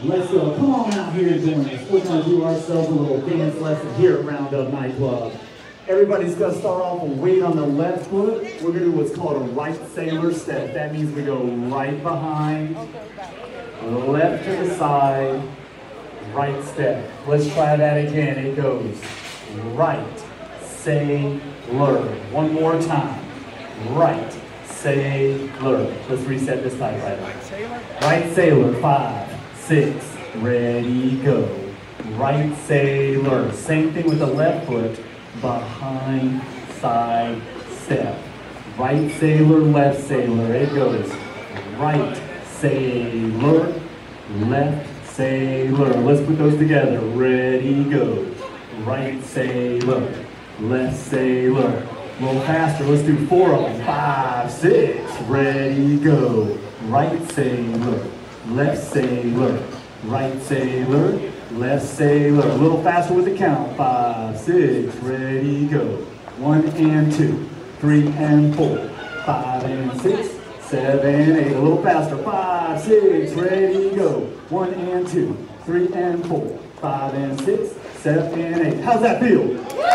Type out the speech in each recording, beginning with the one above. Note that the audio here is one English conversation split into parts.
Let's go. Come on out here and join us. We're going to do ourselves a little dance lesson here at Roundup Nightclub. Everybody's going to start off with weight on the left foot. We're going to do what's called a right sailor step. That means we go right behind, left to the side, right step. Let's try that again. It goes right sailor. One more time. Right sailor. Let's reset this typewriter. Right sailor. 5, 6, ready, go. Right sailor. Same thing with the left foot. Behind, side, step. Right sailor, left sailor. It goes right sailor, left sailor. Let's put those together. Ready, go. Right sailor, left sailor. A little faster. Let's do 4 of them. 5, 6. Ready, go. Right sailor, left sailor. Right sailor, left sailor. A little faster with the count. 5, 6. Ready, go. 1 and 2, 3 and 4, 5 and 6, 7 and 8. A little faster. 5, 6. Ready, go. 1 and 2, 3 and 4, 5 and 6, 7 and 8. How's that feel?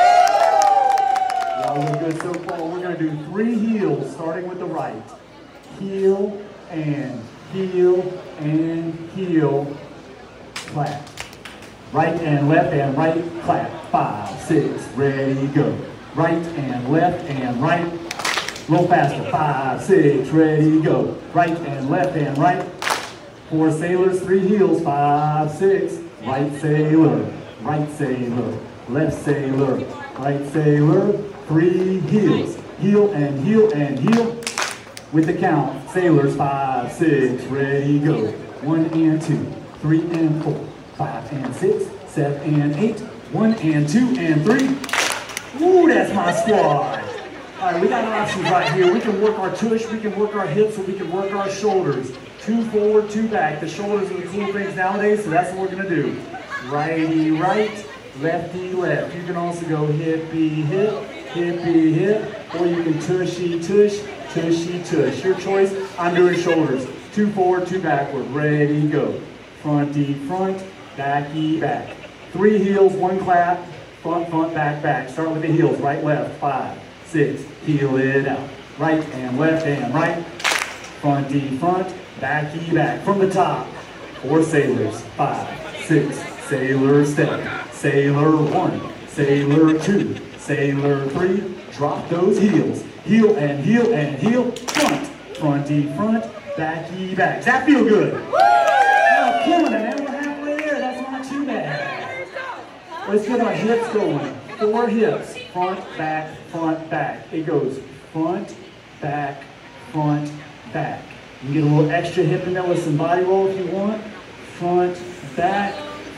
Y'all look good so far. We're going to do 3 heels, starting with the right. Heel and heel and heel. Clap. Right and left and right. Clap. 5, 6. Ready, go. Right and left and right. A little faster. 5, 6. Ready, go. Right and left and right. 4 sailors, 3 heels. 5, 6. Right sailor. Right sailor. Left sailor. Right sailor. 3 heels. Heel and heel and heel. With the count. Sailors. 5, 6. Ready, go. 1 and 2. 3 and 4. 5 and 6. 7 and 8. 1 and 2 and 3. Ooh, that's my squad. All right, we got options right here. We can work our tush, we can work our hips, or we can work our shoulders. 2 forward, 2 back. The shoulders are the cool things nowadays, so that's what we're gonna do. Righty right, lefty left. You can also go hippie hip, hippie hip, or you can tushy tush, tushy tush. Your choice. I'm doing shoulders. 2 forward, 2 backward. Ready, go. Fronty front, backy back. 3 heels, 1 clap. Front, front, back, back. Start with the heels. Right, left. 5, 6. Heel it out. Right and left and right. Fronty front, backy back. From the top. 4 sailors. 5, 6. Sailor step. Sailor 1. Sailor 2. Sailor 3. Drop those heels. Heel and heel and heel. Front. Fronty front, backy back. Does that feel good? Oh, killing it, man. We're halfway there. That's not too bad. Let's get our hips going. 4 hips. Front, back, front, back. It goes front, back, front, back. You can get a little extra hip in there with some body roll if you want. Front, back,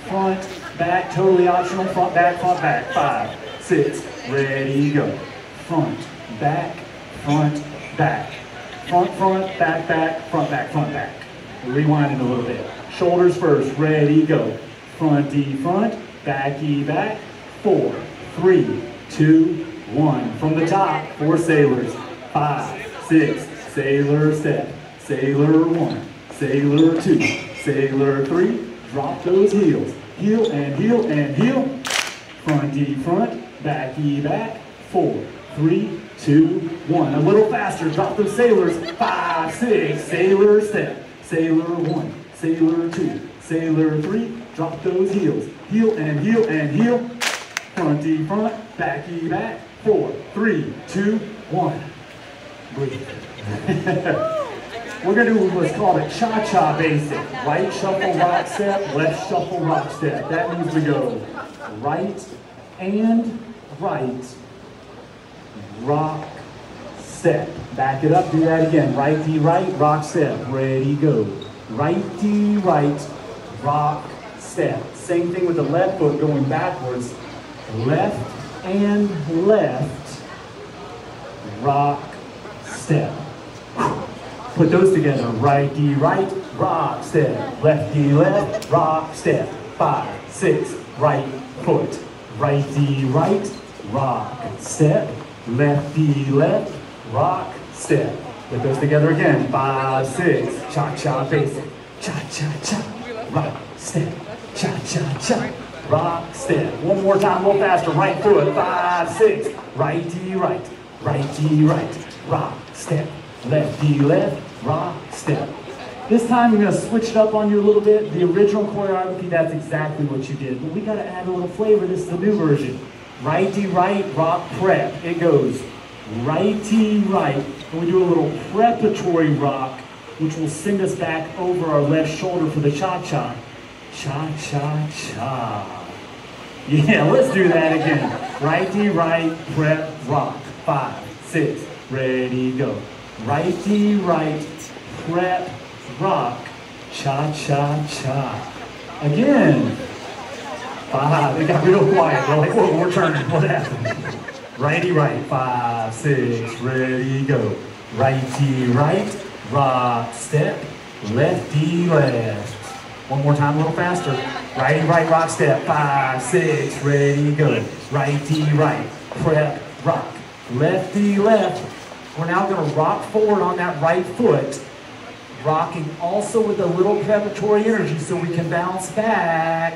totally optional. Front, back, 5, 6, ready, go. Front, back, front, back. Front, front, back, back, front, back. Rewinding a little bit. Shoulders first, ready, go. Fronty front, backy back. 4, 3, 2, 1. From the top, 4 sailors. 5, 6, sailor step. Sailor 1, sailor 2, sailor 3. Drop those heels. Heel and heel and heel. Fronty front, backy back. 4, 3, 2, 1. A little faster. Drop those sailors. 5, 6. Sailor step. Sailor 1. Sailor 2. Sailor 3. Drop those heels. Heel and heel and heel. Fronty front. Backy back. 4, 3, 2, 1. Breathe. We're going to do what's called a cha-cha basic. Right shuffle rock step. Left shuffle rock step. That means we go right and right. Rock, step. Back it up, do that again. Righty, right, rock, step. Ready, go. Righty, right, rock, step. Same thing with the left foot going backwards. Left and left, rock, step. Put those together. Righty, right, rock, step. Lefty, left, rock, step. 5, 6, right foot. Righty, right, rock, step. Lefty, left, rock, step. Put those together again. 5, 6, cha-cha basic. Cha-cha-cha. Right, step, cha-cha-cha, rock, step. One more time, a little faster, right foot, 5, 6, righty, right, righty, right, rock, step, lefty, left, rock, step. This time you're going to switch it up on you a little bit. The original choreography, that's exactly what you did. But we got to add a little flavor. This is the new version. Righty, right, rock, prep. It goes righty, right. And we do a little preparatory rock, which will send us back over our left shoulder for the cha-cha. Cha-cha-cha. Yeah, let's do that again. Righty, right, prep, rock. 5, 6, ready, go. Righty, right, prep, rock, cha-cha-cha. Again. 5, it got real quiet. We're like, whoa, we're turning. What happened? Righty, right, 5, 6, ready, go. Righty, right, rock, step, lefty, left. One more time, a little faster. Righty, right, rock, step, 5, 6, ready, go. Righty, right, prep, rock, lefty, left. We're now going to rock forward on that right foot, rocking also with a little preparatory energy so we can bounce back.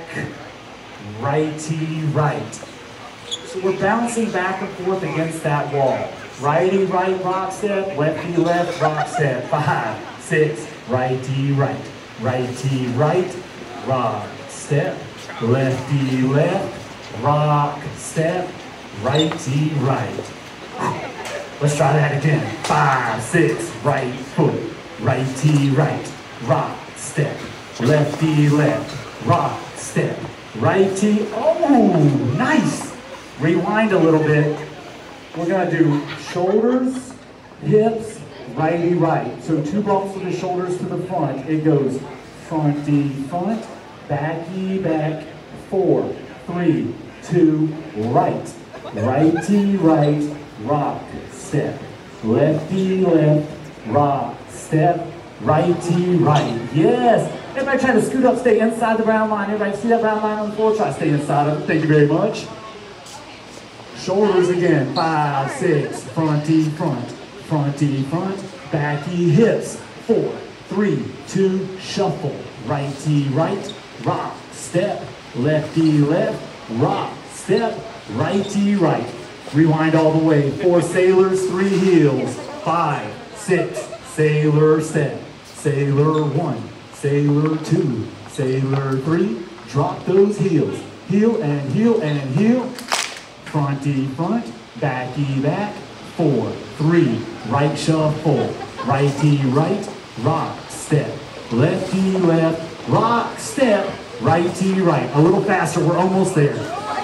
Righty, right. So we're bouncing back and forth against that wall. Righty, right, rock step, lefty, left, rock step. 5, 6, righty, right. Righty, right, rock, step, lefty, left, rock, step, righty, right. Let's try that again. 5, 6, right foot, righty, right, rock, step, lefty, left, rock, step, righty. Oh, nice. Rewind a little bit. We're gonna do shoulders, hips, righty, right. So 2 bumps with the shoulders to the front. It goes fronty, front, backy, back, 4, 3, 2, right. Righty, right, rock, step. Lefty, left, rock, step. Righty, right. Yes. Everybody try to scoot up, stay inside the round line. Everybody see that round line on the floor? Try to stay inside of it. Thank you very much. Shoulders again. 5, 6, fronty, front. Fronty, front. Backy, hips. 4, 3, 2, shuffle. Righty, right, rock, step. Lefty, left, rock, step. Righty, right. Rewind all the way. 4 sailors, 3 heels. 5, 6, sailor step. Sailor 1, sailor 2, sailor 3. Drop those heels. Heel and heel and heel. Fronty, front, backy, back. 4, 3, right shuffle. Righty, right, rock, step. Lefty, left, rock, step. Righty, right. A little faster, we're almost there.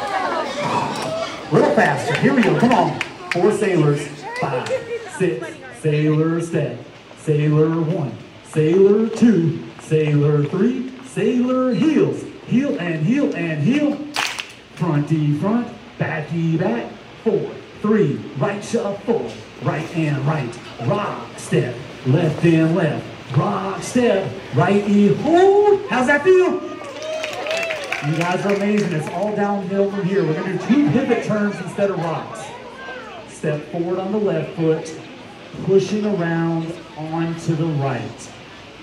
A little faster, here we go, come on. 4 sailors, 5, 6, sailor step. Sailor 1, sailor 2, sailor 3, sailor heels. Heel and heel and heel. Fronty, front, backy, back. 4, 3, right shuffle. Right and right, rock, step. Left and left, rock, step. Righty, hold. How's that feel? You guys are amazing. It's all downhill from here. We're going to do 2 pivot turns instead of rocks. Step forward on the left foot, pushing around onto the right.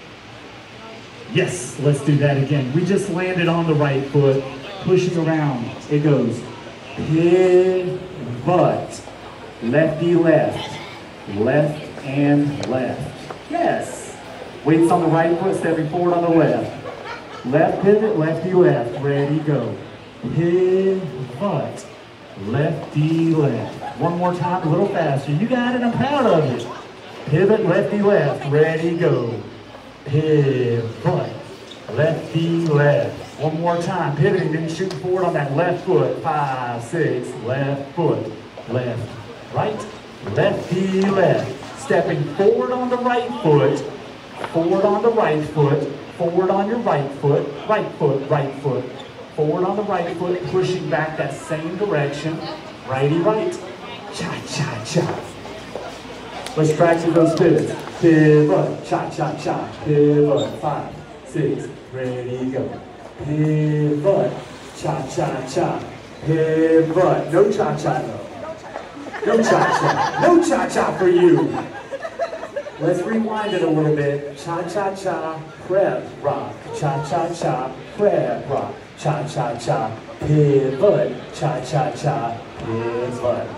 Yes, let's do that again. We just landed on the right foot, pushing around. It goes pivot, lefty, left, left and left. Yes. Weights on the right foot, stepping forward on the left. Left pivot, lefty, left. Ready, go. Pivot, lefty, left. One more time, a little faster. You got it, I'm proud of you. Pivot, lefty, left. Ready, go. Pivot, lefty, left. One more time, pivoting, then shooting forward on that left foot. 5, 6, left foot, left, right, lefty, left. Stepping forward on the right foot, forward on the right foot, forward on your right foot, right foot, right foot. Forward on the right foot, pushing back that same direction. Righty, right. Cha-cha-cha. Let's practice those pivots. Pivot, cha-cha-cha. Pivot, 5, 6, ready, go. Pivot, cha-cha-cha. Pivot, no cha-cha though. No cha-cha. No cha-cha for you. Let's rewind it a little bit. Cha-cha-cha, prep, rock. Cha-cha-cha, prep, rock. Cha-cha-cha, pivot. Cha-cha-cha, pivot.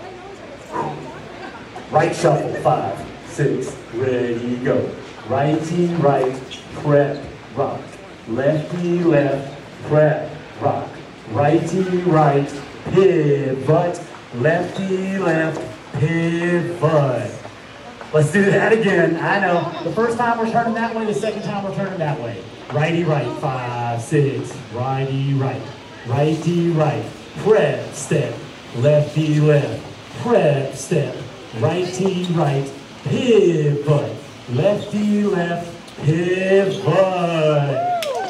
Right shuffle, 5, 6, ready, go. Righty, right, prep, rock. Lefty, left, prep, rock. Righty, right, pivot. Lefty, left, pivot. Let's do that again. I know. The first time we're turning that way, the second time we're turning that way. Righty, right, 5, 6, righty, right. Righty, right, prep, step. Lefty, left, prep, step. Righty, right, pivot. Lefty, left, pivot.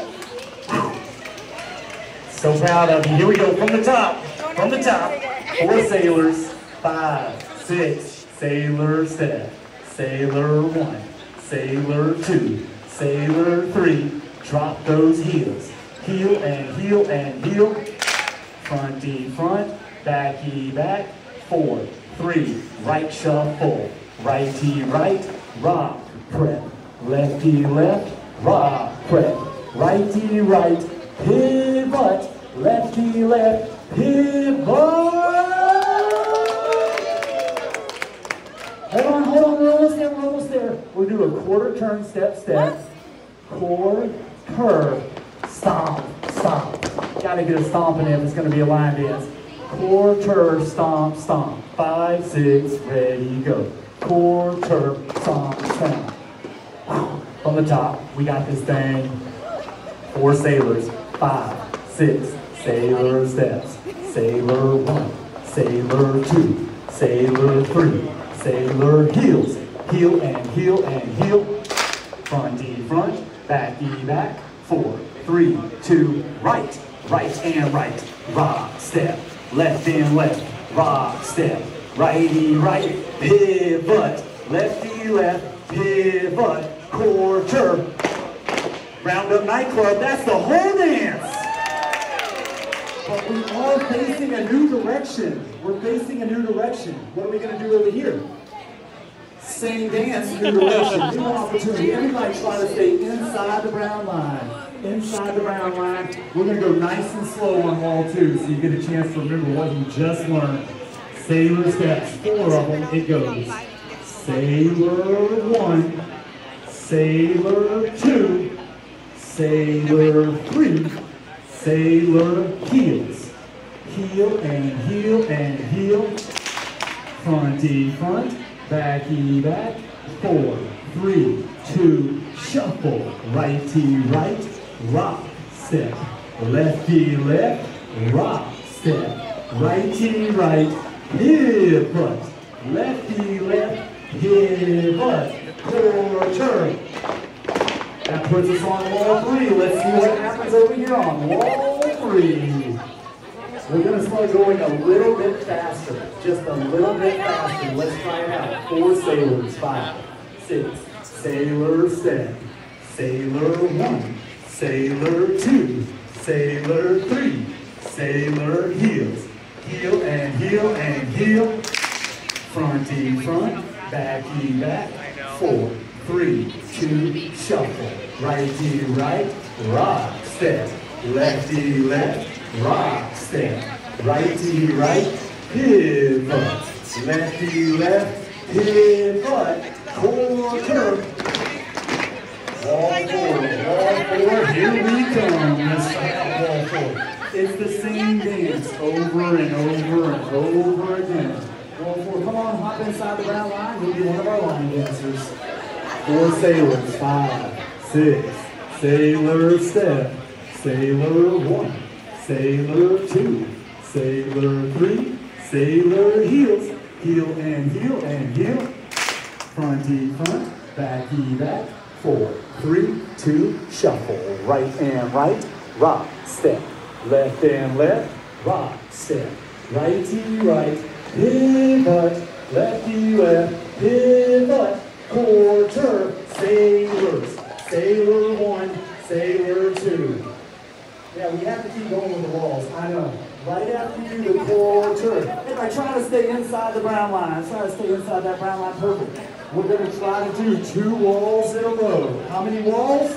So proud of you. Here we go, from the top. From the top. 4 sailors. 5, 6, sailor step. Sailor 1, sailor 2, sailor 3. Drop those heels. Heel and heel and heel. Fronty front, backy back. 4, 3, right shuffle. Righty right, rock, prep. Lefty left, rock, prep. Righty right, pivot. Lefty left, pivot. Hold on, we're almost there. We'll do a quarter turn, step, step. Quarter, stomp, stomp. Gotta get a stomp in it if it's gonna be a line dance. Quarter, stomp, stomp. 5, 6, ready, go. Quarter, stomp, stomp. From the top, we got this thing. 4 sailors. 5, 6, sailor steps. Sailor 1, sailor 2, sailor 3. Sailor heels. Heel and heel and heel. Fronty front, backy back. 4, 3, 2, right. Right and right. Rock, step. Left and left. Rock, step. Righty, right. Pivot. Lefty, left. Pivot. Quarter. Roundup nightclub. That's the whole dance. But we are facing a new direction. We're facing a new direction. What are we going to do over here? Same dance, new direction, new opportunity. Everybody try to stay inside the brown line. Inside the brown line. We're going to go nice and slow on wall 2 so you get a chance to remember what you just learned. Sailor steps, 4 of them, it goes. Sailor 1, sailor 2, sailor 3, sailor heels. Heel and heel and heel. Fronty front, backy back. 4, 3, 2, shuffle. Righty right, rock, step. Lefty left, rock, step. Righty right, pivot. Lefty left, pivot. Quarter. That puts us on wall 3. Let's see what happens over here on wall 3. We're going to start going a little bit faster. Just a little bit faster. Let's try it out. 4 sailors. 5, 6. Sailor step. Sailor 1. Sailor 2. Sailor 3. Sailor heels. Heel and heel and heel. Fronty front. Backy back. 4, 3, 2, shuffle. Righty right, rock, step. Lefty left, rock, step. Righty right, pivot. Lefty left, pivot. Quarter. Wall 4, here we come. Let's try out wall 4. It's the same dance over and over and over again. Wall 4, come on, hop inside the brown line. You'll be one of our line dancers. 4 sailors, 5, 6, sailor step, sailor 1, sailor 2, sailor 3, sailor heels, heel and heel and heel, fronty front, backy back, 4, 3, 2, shuffle, right and right, rock, step, left and left, rock, step, righty right, pivot, lefty left, pivot, quarter, sailors, sailor 1, sailor 2. Yeah, we have to keep going with the walls, I know. Right after you do the quarter. If I try to stay inside the brown line, try to stay inside that brown line, perfect. We're going to try to do 2 walls in a row. How many walls?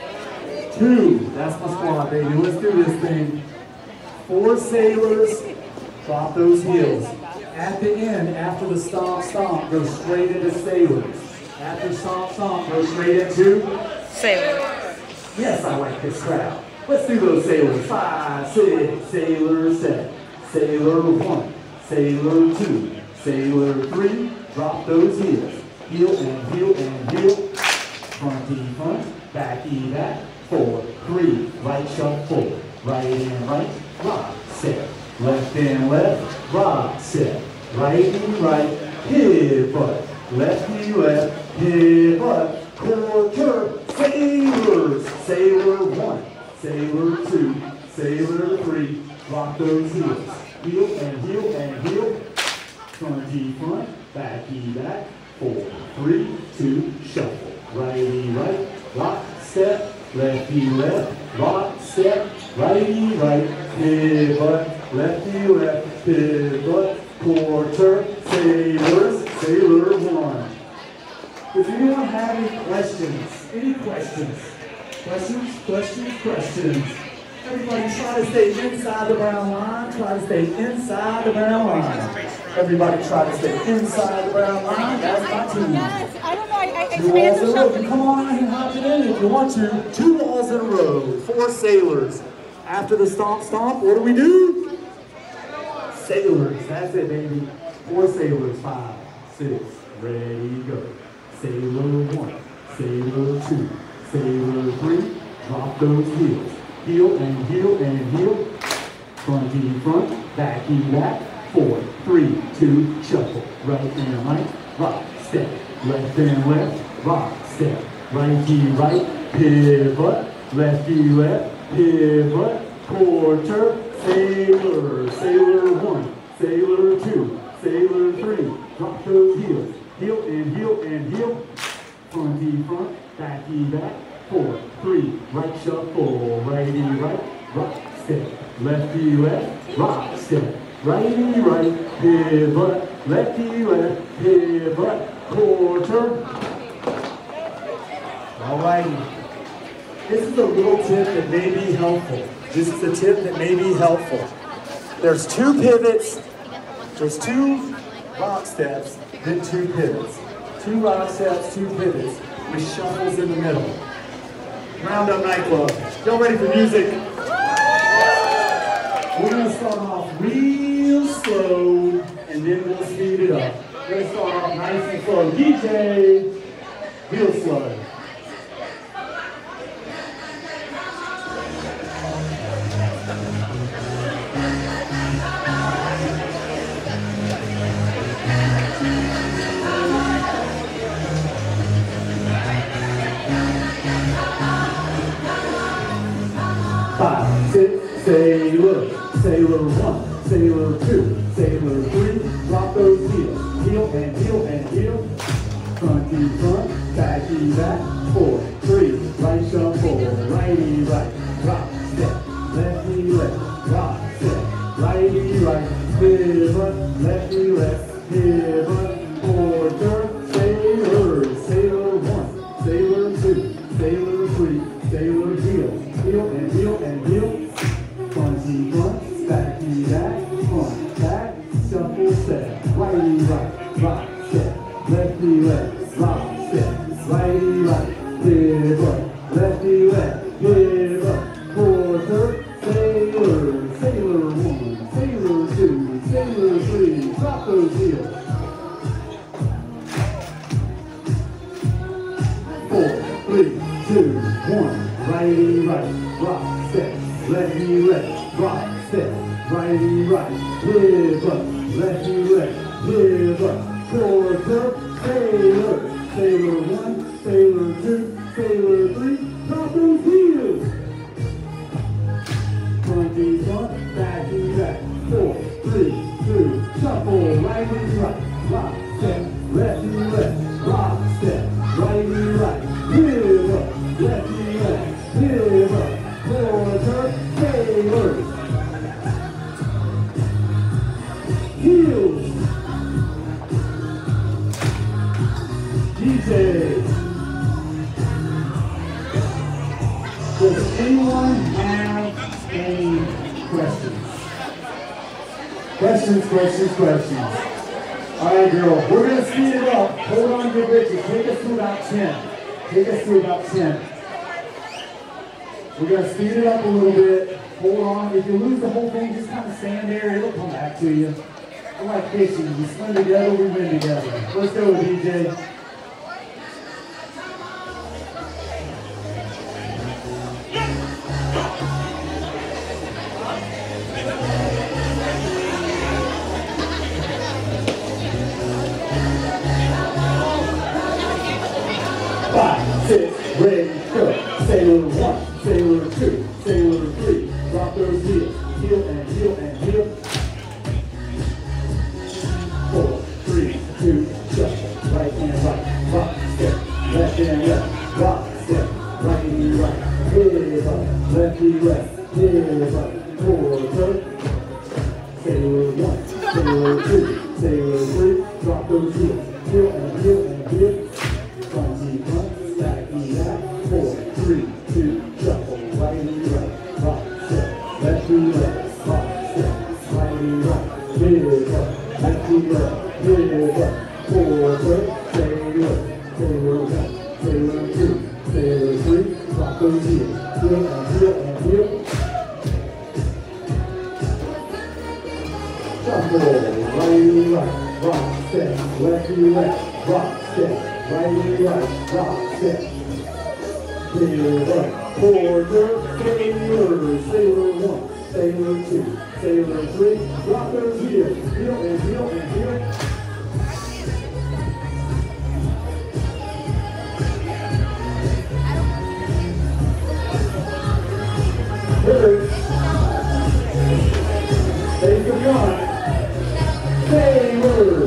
2. That's my squad, baby. Let's do this thing. 4 sailors. Drop those heels. At the end, after the stomp, stomp, go straight into sailors. After stomp, stomp, go straight into sailors. Yes, I like this crowd. Let's do those sailors. 5, 6, sailor set. Sailor 1, sailor 2, sailor 3. Drop those heels. Heel and heel and heel. Fronty front, backy back. 4, 3, right shuffle. Right and right, rock, set. Left and left, rock, set. Right and right, hip butt. Lefty left, hip butt. Quarter, sailors. Sailor 1, sailor 2, sailor 3. Drop those heels. Heel and heel and heel. Fronty front, backy back. 4, 3, 2, shuffle. Righty right, rock, step. Lefty left, rock, step. Righty right, hip butt. Lefty left, hip butt. Quarter, sailors, sailor 1. Does anyone have any questions? Any questions? Questions? Everybody try to stay inside the brown line. Try to stay inside the brown line. Everybody try to stay inside the brown line. That's my team. Yes, I don't know. I 2 walls in a row. Come on out and hop it in if you want to. 2 walls in a row. 4 sailors. After the stomp stomp, what do we do? Sailors. That's it, baby. 4 sailors. 5, 6. Ready, go. Sailor 1, sailor 2, sailor 3. Drop those heels. Heel and heel and heel. Fronty front, backy back. 4, 3, 2, shuffle. Right and right, rock, step. Left and left, rock, step. Righty right, pivot. Lefty left, pivot. Quarter, sailor. Sailor 1, sailor 2, sailor 3. Drop those heels. Heel and heel and heel. Fronty front, backy back. 4, 3, right shuffle. Righty right, rock, step. Lefty left, rock, step. Righty right, pivot. Lefty left, pivot. Quarter. All righty. This is a little tip that may be helpful. There's 2 pivots. There's 2 rock steps, then 2 pivots. 2 rock steps, 2 pivots, with shuffles in the middle. Roundup Nightclub. Y'all ready for music? We're going to start off real slow, and then we'll speed it up. We're going to start off nice and slow. DJ, real slow. Sailor, sailor 1, sailor 2, sailor 3. Drop those heels. Heel and heel and heel. Fronty front, backy back. 4, 3, right shuffle. Righty right, rock, step. Lefty left, rock, step. Righty right, pivot. Lefty left, pivot. Quarter, sailor. Sailor 1, sailor 2, sailor 3, sailor heel. Heel and heel and heel. Fronty front, backy back, front, back, shuffle step, righty right, rock step, lefty left, rock step, righty right, pivot, lefty left, pivot, quarter, sailor, sailor 1, sailor 2, sailor 3, drop those heels. 4, 3, 2, 1, righty right, rock step. Lefty left, rock, step, righty right, pivot, lefty left, pivot, quarter, sailor, sailor 1, sailor 2, sailor 3, drop those heels. Fronty front, backy back, 4, 3, 2, shuffle, righty right, rock, step, lefty left, rock, step, righty right, pivot, lefty left, pivot. Quarter, sailors. Heels. Does anyone have any questions? Questions. All right, girl, we're going to speed it up. Hold on to your britches. Take us to about 10. We're going to speed it up a little bit. Hold on. If you lose the whole thing, just kind of stand there. It'll come back to you. We're like fishing. We swim together, we win together. Let's go, DJ. 5, 6, ready, go. Sailor 1, Sailor 2, Sailor 3. Drop those heels, heel and heel and heel. 4, 3, 2, shuffle. Right and right, rock, step. Left and left, rock, step. Right and right, hip up. Lefty left, hip up. Quarter. Sailor 1, Sailor 2, Sailor 3. Drop those heels, heel and heel and heel. Fronty front, backy back, 4, 3, 2, shuffle, righty right, rock, step, lefty left, rock, step, righty right, hip up, lefty left, hip up, quarter, Sailor, Sailor 1, Sailor 2, Sailor 3, drop those heels, heel and heel and heel. Shuffle, righty right, rock, step, lefty left, rock, step. Righty right, rock, step. Sailor, quarter, Sailor, Sailor 1, Sailor 2, Sailor 3. Drop those heels, heel and heel and heel. Third. Take the front. Sailor.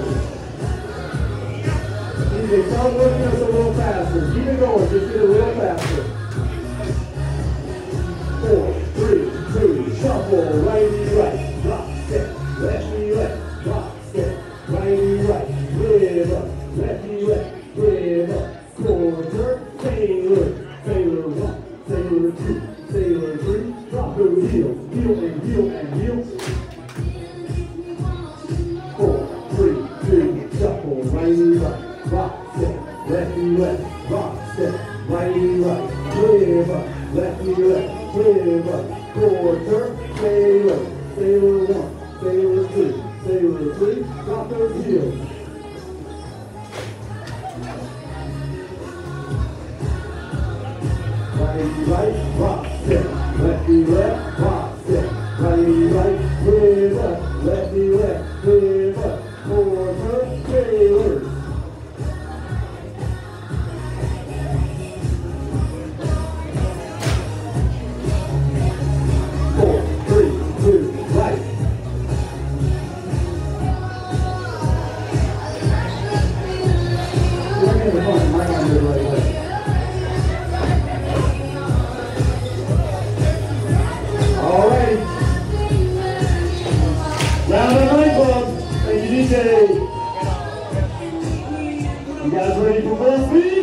Start working us a little faster. Keep it going. Just get it a little faster. 4, 3, 2, shuffle. Righty right. Rock, step. Lefty left. Rock, step. Righty right. Live up. Lefty left. Live up. Quarter. Sailor. Sailor 1. Sailor 2. Sailor 3. Drop those heels. Heel and heel and heel. 4, 3, 2, shuffle. Righty right. Rock, step, lefty left, rock, step, righty right, live up, lefty left, live up, quarter, Sailor, Sailor 1, Sailor 2, Sailor 3, drop those heels. Righty right, rock, step, lefty left, rock, step, righty right, live up, lefty left, live up, quarter, Sailor. 4, 3, 2, right. We're going to the front, might not do it right away. All right. Round of nightclub. Thank you, DJ. You guys ready for full speed?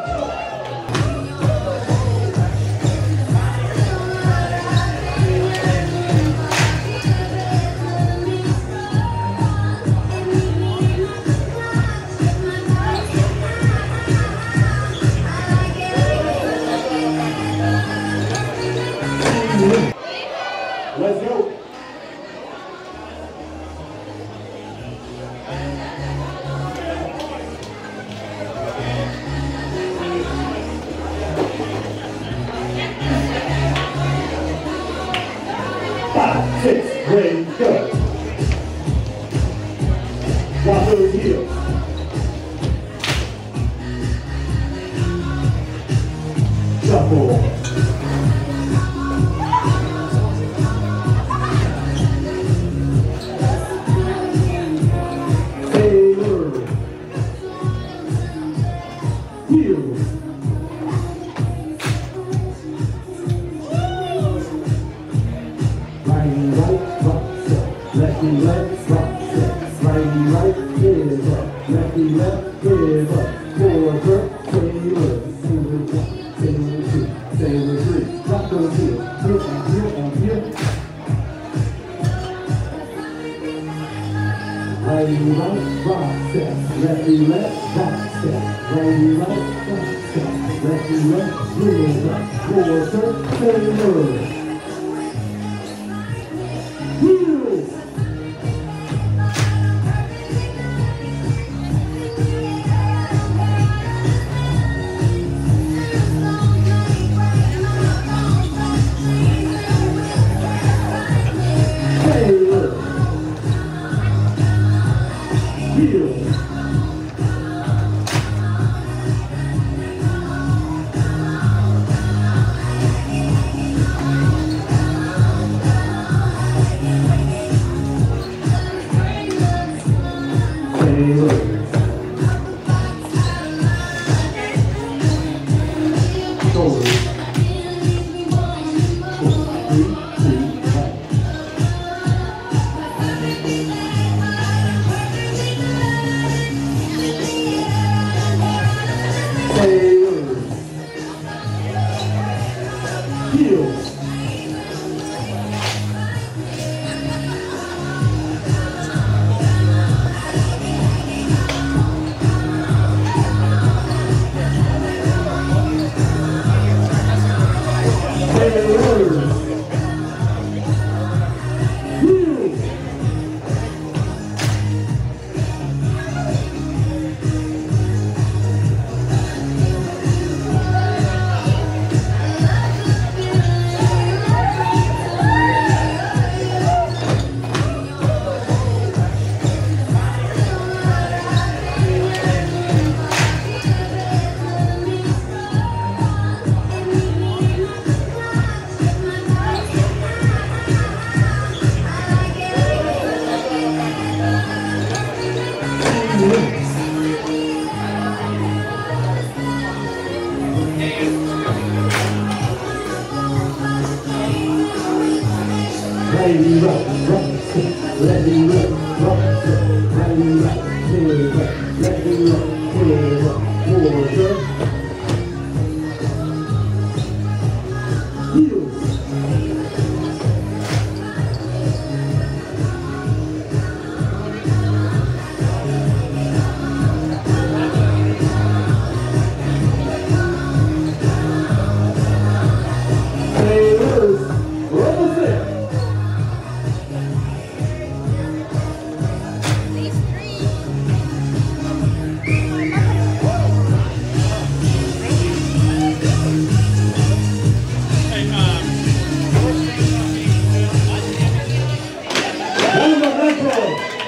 Let's go. Five, 6, ready, go. Drop those heels. Shuffle. Lefty left, rock, step, righty right, give up, lefty left, give up, quarter, Sailor, Sailor 1, Sailor 2, Sailor Metro.